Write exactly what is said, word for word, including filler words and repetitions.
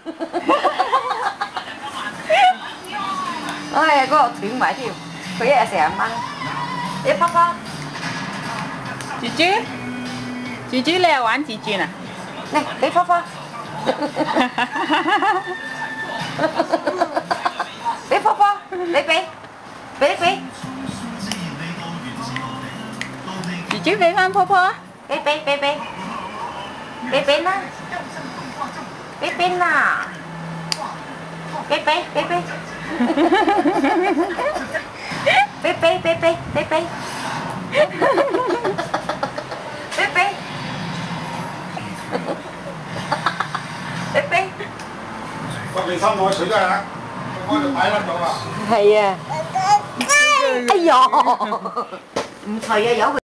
哎，嗰個斷埋添，佢一日成日掹。你泡泡， 豬豬，豬豬你又玩豬豬啊？ 嚟，俾泡泡。俾泡泡，你俾，俾俾。 豬豬俾翻泡泡啊！ 俾俾俾俾，俾俾啦，俾俾啦，俾俾俾俾。Bé bé bé bé bé bé bé bé bé bé 個衞生攞水都係啦，開到擺甩咗啊！ 係啊！哎呀，唔係啊，有佢。